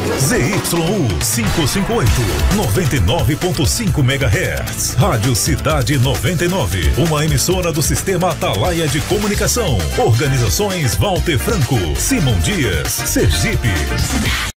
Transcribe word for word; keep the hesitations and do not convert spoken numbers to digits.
Z Y U quinhentos e cinquenta e oito, noventa e nove ponto cinco megahertz. Rádio Cidade noventa e nove, uma emissora do Sistema Atalaia de Comunicação. Organizações Walter Franco, Simão Dias, Sergipe.